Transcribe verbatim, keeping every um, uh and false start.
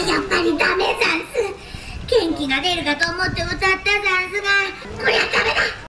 やっぱりダメざんす。元気が出るかと思って歌ったざんすが、こりゃダメだ。